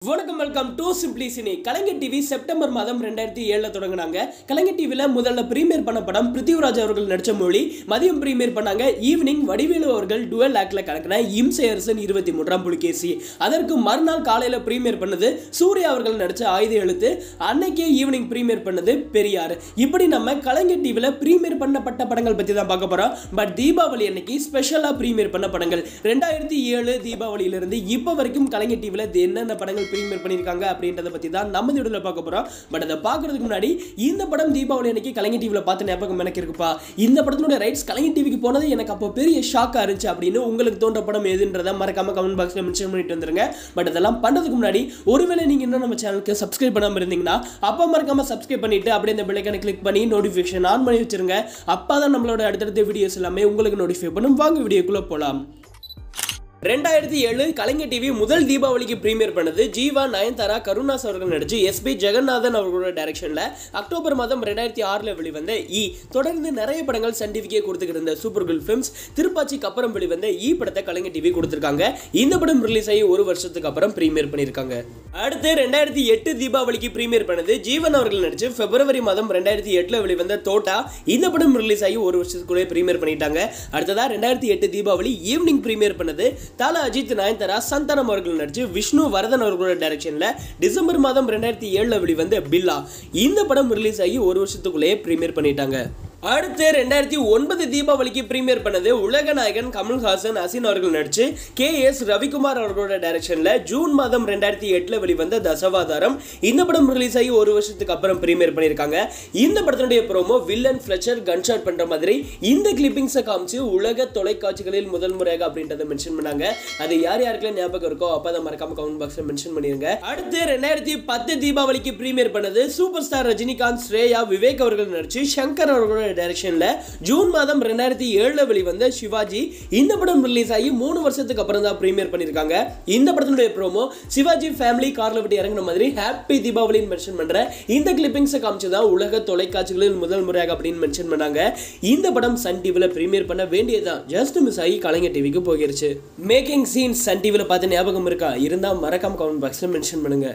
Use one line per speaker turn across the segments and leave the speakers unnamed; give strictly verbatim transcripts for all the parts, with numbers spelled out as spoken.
வணக்கம் welcome to simply cine. Kalaignar TV September மாதம் ரெண்டாயிரத்தி ஏழுல தொடங்கினாங்க. கலைஞர் டிவில முதல்ல பிரீமியர் பண்ண படம் பிருத்திவிராஜ் அவர்கள் நடிச்ச மொழி. மதியம் பிரீமியர் பண்ணாங்க. ஈவினிங் வடிவேலு அவர்கள் டுவெல் ஆக்ட்ல கலக்கின இம்சை அரசன் இருபத்தி மூன்றாம் புலிகேசி. அதற்கு மறுநாள் காலையில பிரீமியர் பண்ணது சூர்யா அவர்கள் நடிச்ச ஆயுத எழுத்து. அன்னைக்கே ஈவினிங் பிரீமியர் பண்ணது பெரியார். இப்படி நம்ம கலைஞர் டிவில பிரீமியர் பண்ணப்பட்ட படங்கள் பத்தி தான் பார்க்க போறோம். பட் தீபாவளி அன்னைக்கு ஸ்பெஷலா பிரீமியர் பண்ண படங்கள் ரெண்டாயிரத்தி ஏழு தீபாவளியிலிருந்து இப்ப வரைக்கும் கலைஞர் டிவில என்னென்ன படங்கள் பிரீமியர் பண்ணிருக்காங்க அப்படின்றத பத்தி தான் நம்ம இந்த வீடியோல பார்க்க போறோம். பட் அத பார்க்கிறதுக்கு முன்னாடி இந்த படம் தீபாவளி அன்னைக்கு கலைஞர் டிவில பார்த்த ஞாபகம் எனக்கு இருக்குப்பா. இந்த படத்தோட ரைட்ஸ் கலைஞர் டிவிக்கு போனது எனக்கு அப்போ பெரிய ஷாக்கா இருந்துச்சு அப்படின்னு உங்களுக்கு தோன்ற படம் எதுன்றத மறக்காம கமெண்ட் பாக்ஸ்ல மென்ஷன் பண்ணிட்டு வந்துருங்க. பட் அதெல்லாம் பண்றதுக்கு முன்னாடி ஒருவேளை நீங்க இன்னும் நம்ம சேனலுக்கு சப்ஸ்கிரைப் பண்ணாம இருந்தீங்கன்னா அப்ப மறக்காம சப்ஸ்கிரைப் பண்ணிட்டு அப்படியே இந்த பெல் ஐகானை கிளிக் பண்ணி நோட்டிபிகேஷன் ஆன் பண்ணி வச்சிருங்க. அப்பதான் நம்மளோட அடுத்தடுத்த வீடியோஸ் எல்லாமே உங்களுக்கு நோட்டிஃபை பண்ணும். வாங்க வீடியோக்குள்ள போலாம். ரெண்டாயிரத்தி ஏழு கலைஞர் டிவி முதல் தீபாவளிக்கு பிரீமியர் பண்ணது ஜீவா, நயன்தாரா, கருணாஸ் அவர்கள் நடிச்சு எஸ் பி ஜெகநாதன் அவர்களோட டைரக்ஷன்ல அக்டோபர் மாதம் ரெண்டாயிரத்தி ஆறுல வெளிவந்த இ. தொடர்ந்து நிறைய படங்கள் சன் டிவிக்கே கொடுத்துக்கிட்டு இருந்த சூப்பர் குட் ஃபிலிம்ஸ் திருப்பாச்சிக்கு அப்புறம் வெளிவந்த இ படத்தை கலைஞர் டிவி கொடுத்திருக்காங்க. இந்த படம் ரிலீஸ் ஆகி ஒரு வருஷத்துக்கு அப்புறம் பிரீமியர் பண்ணிருக்காங்க. அடுத்து ரெண்டாயிரத்தி எட்டு தீபாவளிக்கு பிரீமியர் பண்ணது ஜீவன் அவர்கள் நடிச்சு பிப்ரவரி மாதம் ரெண்டாயிரத்தி எட்டுல வெளிவந்த தோட்டா. இந்த படம் ரிலீஸ் ஆகி ஒரு வருஷத்துக்குள்ளே பிரீமியர் பண்ணிட்டாங்க. அடுத்ததா ரெண்டாயிரத்தி எட்டு தீபாவளி ஈவினிங் பிரீமியர் பண்ணது தல அஜித், நயன்தாரா, சந்தானம் அவர்கள் நடிச்சு விஷ்ணு வரதன் அவர்களோட டைரக்ஷன்ல டிசம்பர் மாதம் ரெண்டாயிரத்தி ஏழுல வெளிவந்த பில்லா. இந்த படம் ரிலீஸ் ஆகி ஒரு வருஷத்துக்குள்ளேயே பிரீமியர் பண்ணிட்டாங்க. அடுத்து ரெண்டாயிரத்தி ஒன்பது தீபாவளிக்கு பிரீமியர் பண்ணது உலக நாயகன் கமல்ஹாசன், அசின் அவர்கள் நடிச்சு கே எஸ் ரவிக்குமார் அவர்களோட டைரக்ஷன்ல ஜூன் மாதம் ரெண்டாயிரத்தி எட்டுல வெளிவந்த தசவாதாரம். இந்த படம் ரிலீஸ் ஆகி ஒரு வருஷத்துக்கு அப்புறம் பிரீமியர் பண்ணிருக்காங்க. இந்த படத்தினுடைய ப்ரோமோ வில்லன் ஃபிளச்சர் கன்ஷாட் பண்ற மாதிரி இந்த கிளிப்பிங்ஸை காமிச்சு உலக தொலைக்காட்சிகளில் முதல் முறையாக அப்படின்றத மென்ஷன் பண்ணாங்க. அது யார் யாருக்கெல்லாம் ஞாபகம் இருக்கோ அப்ப அதை மறக்காம கமெண்ட் பாக்ஸ்ல மென்ஷன் பண்ணிருங்க. அடுத்து ரெண்டாயிரத்தி பத்து தீபாவளிக்கு பிரீமியர் பண்ணது சூப்பர் ஸ்டார் ரஜினிகாந்த், ஸ்ரேயா, விவேக் அவர்கள் நடிச்சு சங்கர் அவர்களோட டைரக்ஷன்ல ஜூன் மாதம் ரெண்டாயிரத்தி ஏழுல வெளிவந்த சிவாஜி. இந்த படம் ரிலீஸ் ஆகி மூணு வருஷத்துக்கு அப்புறம் தான் பிரீமியர் பண்ணிருக்காங்க. இந்த படத்தினுடைய ப்ரோமோ சிவாஜி ஃபேமிலி கார்ல விட்டு இறங்கின மாதிரி ஹாப்பி தீபாவளின்னு மென்ஷன் பண்ற இந்த கிளிப்பிங்ஸை காமிச்சுதான் உலக தொலைக்காட்சிகளில் முதல் முறையாக அப்படின்னு மென்ஷன் பண்ணாங்க. இந்த படம் சன் டிவில பிரீமியர் பண்ண வேண்டியதுதான், ஜஸ்ட் மிஸ் ஆகி கலைஞர் டிவிக்கு போயிருச்சு. மேக்கிங் சீன்ஸ் சன் டிவில பார்த்து ஞாபகம் இருக்கா? இருந்தா மறக்காம கமெண்ட் பாக்ஸ்ல மென்ஷன் பண்ணுங்க.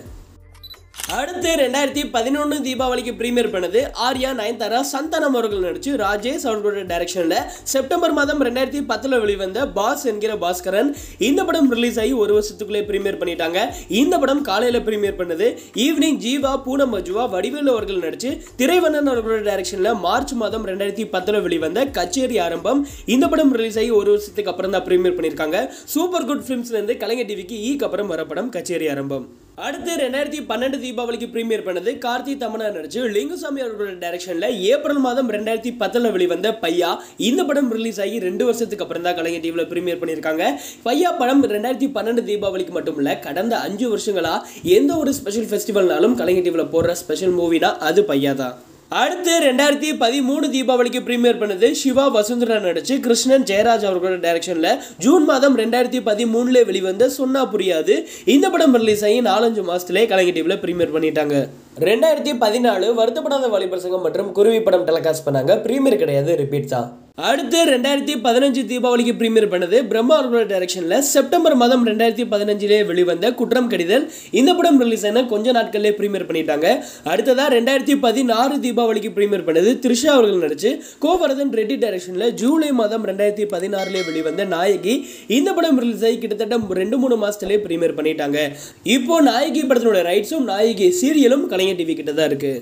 அடுத்து ரெண்டாயிரத்தி பதினொன்று தீபாவளிக்கு பிரீமியர் பண்ணது ஆர்யா, நயன்தாரா, சந்தானம் அவர்கள் நடிச்சு ராஜேஷ் அவர்களோட டைரக்ஷன்ல செப்டம்பர் மாதம் ரெண்டாயிரத்தி பத்துல வெளிவந்த பாஸ் என்கிற பாஸ்கரன். இந்த படம் ரிலீஸ் ஆகி ஒரு வருஷத்துக்குள்ளே பிரீமியர் பண்ணிட்டாங்க. இந்த படம் காலையில பிரீமியர் பண்ணது. ஈவினிங் ஜீவா, பூனம் மஜுவா, வடிவேலு அவர்கள் நடிச்சு திரைவண்ணன் அவர்களோட டைரக்ஷன்ல மார்ச் மாதம் ரெண்டாயிரத்தி பத்துல வெளிவந்த கச்சேரி ஆரம்பம். இந்த படம் ரிலீஸ் ஆகி ஒரு வருஷத்துக்கு அப்புறம் தான் பிரீமியர் பண்ணிருக்காங்க. சூப்பர் குட் ஃபிலிம்ஸ்ல இருந்து கலைஞர் டிவிக்கு ஈக்கு அப்புறம் வர படம் கச்சேரி ஆரம்பம். அடுத்து ரெண்டாயிரத்தி பன்னெண்டு தீபாவளிக்கு பிரீமியர் பண்ணது கார்த்தி, தமன்னா நடிச்சு லிங்குசாமி அவர்களோட டைரக்ஷன்ல ஏப்ரல் மாதம் ரெண்டாயிரத்தி பத்துல வெளிவந்த பையா. இந்த படம் ரிலீஸ் ஆகி ரெண்டு வருஷத்துக்கு அப்புறம் தான் கலைஞர் டிவில பிரீமியர் பண்ணிருக்காங்க. பையா படம் ரெண்டாயிரத்தி பன்னெண்டு தீபாவளிக்கு மட்டும் இல்ல, கடந்த அஞ்சு வருஷங்களா எந்த ஒரு ஸ்பெஷல் ஃபெஸ்டிவல்னாலும் கலைஞர் டிவில போடுற ஸ்பெஷல் மூவினா அது பையா தான். அடுத்து ரெண்டாயிரத்தி பதிமூணு தீபாவளிக்கு பிரீமியர் பண்ணது சிவா, வசுந்தரா நடிச்சு கிருஷ்ணன், ஜெயராஜ் அவர்களோட டைரக்ஷன்ல ஜூன் மாதம் ரெண்டாயிரத்தி பதிமூணுல வெளிவந்த சொன்னா புரியாது. இந்த படம் ரிலீஸ் ஆகி நாலஞ்சு மாசத்திலே கலைஞர் டிவில பிரீமியர் பண்ணிட்டாங்க. ரெண்டாயிரத்தி பதினாலு வருத்தப்படாத வாலிபர் சங்கம் மற்றும் குருவி படம் டெலிகாஸ்ட் பண்ணாங்க. பிரீமியர் கிடையாது, ரிப்பீட் தான். அடுத்து ரெண்டாயிரத்தி பதினஞ்சு தீபாவளிக்கு பிரீமியர் பண்ணது பிரம்மா அவர்களோட டைரக்ஷன்ல செப்டம்பர் மாதம் ரெண்டாயிரத்தி பதினஞ்சிலே வெளிவந்த குற்றம் கடிதல். இந்த படம் ரிலீஸ் ஆன கொஞ்ச நாட்களிலே பிரீமியர் பண்ணிட்டாங்க. அடுத்ததா ரெண்டாயிரத்தி பதினாறு தீபாவளிக்கு பிரீமியர் பண்ணது த்ரிஷா அவர்கள் நடிச்சு கோவர்தன் ரெட்டி டைரக்ஷன்ல ஜூலை மாதம் ரெண்டாயிரத்தி பதினாறுல வெளிவந்த நாயகி. இந்த படம் ரிலீஸ் ஆகி கிட்டத்தட்ட ரெண்டு மூணு மாசத்திலே பிரீமியர் பண்ணிட்டாங்க. இப்போ நாயகி படத்தினோட ரைட்ஸும் நாயகி சீரியலும் கலைஞர் டிவி கிட்ட தான் இருக்கு.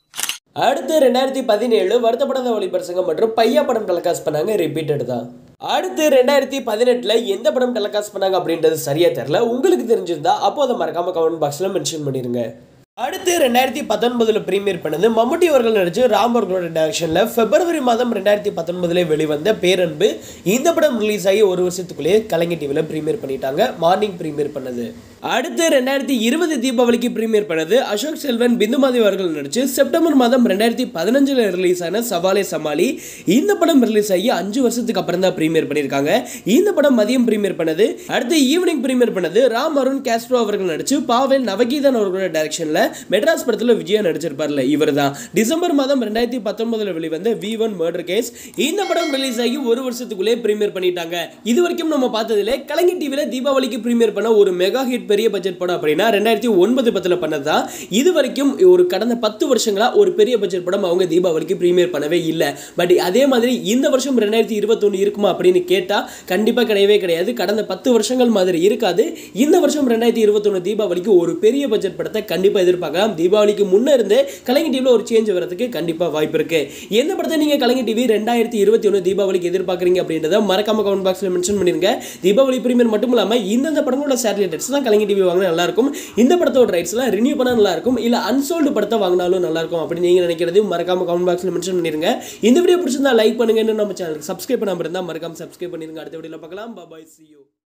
அடுத்து ரெண்டாயிரத்தி பதினேழு வருத்தப்படாத வாலிபர் சங்கம் மற்றும் பையா படம் டெலிகாஸ்ட் பண்ணாங்க, ரிப்பீட்டட் தான். அடுத்து ரெண்டாயிரத்தி பதினெட்டுல எந்த படம் டெலிகாஸ்ட் பண்ணாங்க அப்படின்றது சரியா தெரியல. உங்களுக்கு தெரிஞ்சிருந்தா அப்போ அதை மறக்காம கமெண்ட் பாக்ஸ்ல மென்ஷன் பண்ணிருங்க. அடுத்து ரெண்டாயிரத்தி பத்தொன்பதுல பிரீமியர் பண்ணது மம்முட்டி அவர்கள் நடிச்சு ராம் அவர்களோட டைரக்ஷன்ல பிப்ரவரி மாதம் ரெண்டாயிரத்தி பத்தொன்பதுல வெளிவந்த பேரன்பு. இந்த படம் ரிலீஸ் ஆகி ஒரு வருஷத்துக்குள்ளேயே கலைஞர் டிவில பிரீமியர் பண்ணிட்டாங்க. மார்னிங் பிரீமியர் பண்ணது. அடுத்து ரெண்டாயிரத்தி இருபது தீபாவளிக்கு பிரீமியர் பண்ணது அசோக் செல்வன், பிந்துமாதேவி அவர்கள் நடிச்சு செப்டம்பர் மாதம் ரெண்டாயிரத்தி பதினஞ்சுல ரிலீஸ் ஆன சவாலே சமாளி. இந்த படம் ரிலீஸ் ஆகி அஞ்சு வருஷத்துக்கு அப்புறம் தான் பிரீமியர் பண்ணிருக்காங்க. இந்த படம் மதியம் பிரீமியர் பண்ணது. அடுத்து ஈவினிங் பிரீமியர் பண்ணது ராம் அருண், காஸ்ட்ரோ அவர்கள் நடிச்சு பாவேல், நவகீதன் அவர்களோட டைரக்ஷன்ல மெட்ராஸ் படத்துல விஜயா நடிச்சிருப்பார்ல இவர்தான். டிசம்பர் மாதம் ரெண்டாயிரத்தி பத்தொன்பதுல வெளிவந்த வி ஒன் மர்டர் கேஸ் இந்த படம் ரிலீஸ் ஆகி ஒரு வருஷத்துக்குள்ளே பிரீமியர் பண்ணிட்டாங்க. இது வரைக்கும் நம்ம பார்த்ததிலே கலைஞர் டிவில தீபாவளிக்கு பிரீமியர் பண்ண ஒரு மெகா ஹிட் பெரிய பட்ஜெட் படம் அப்படின்னா ரெண்டாயிரத்தி ஒன்பது பத்துல பண்ணதுதான். இது வரைக்கும் ஒரு கடந்த பத்து வருஷங்களா ஒரு பெரிய பட்ஜெட் படம் அவங்க தீபாவளிக்கு பிரீமியர் பண்ணவே இல்லை. பட் அதே மாதிரி இந்த வருஷம் ரெண்டாயிரத்தி இருபத்தொன்னு இருக்குமா அப்படின்னு கேட்டா கண்டிப்பா கிடையவே கிடையாது. கடந்த பத்து வருஷங்கள் மாதிரி இருக்காது. இந்த வருஷம் ரெண்டாயிரத்தி இருபத்தொன்னு தீபாவளிக்கு ஒரு பெரிய பட்ஜெட் படத்தை கண்டிப்பா எதிர்பார்க்கலாம். தீபாவளிக்கு முன்ன இருந்தே கலைஞர் டிவில ஒரு சேஞ்ச் வரதுக்கு கண்டிப்பா வாய்ப்பு இருக்கு. எந்த படத்தை நீங்க கலைஞர் டிவி ரெண்டாயிரத்தி இருபத்தி ஒன்னு தீபாவளிக்கு எதிர்பார்க்கறீங்க அப்படின்றத மறக்காம கமெண்ட் பாக்ஸ்ல மென்ஷன் பண்ணிருங்க. தீபாவளி பிரீமியர் மட்டும் இல்லாம இந்த படங்களோட சேட்டலைட் ரைட்ஸ் தான் கலைஞர் டிவி வாங்கினா நல்லா இருக்கும். இந்த படத்தோட ரைட்ஸ் எல்லாம் ரினியூ பண்ணா நல்லா இருக்கும். இல்ல அன்சோல்டு படத்தை வாங்கினாலும் நல்லா இருக்கும் அப்படி நீங்க நினைக்கிறது மறக்காம கமெண்ட் பாக்ஸ்ல மென்ஷன் பண்ணிருங்க. இந்த வீடியோ பிடிச்சிருந்தா லைக் பண்ணுங்க. நம்ம சேனலுக்கு சப்ஸ்கிரைப் பண்ணாம இருந்தா மறக்காம சப்ஸ்கிரைப் பண்ணிருங்க. அடுத்த வீடியோல பார்க்கலாம். Bye bye. See you.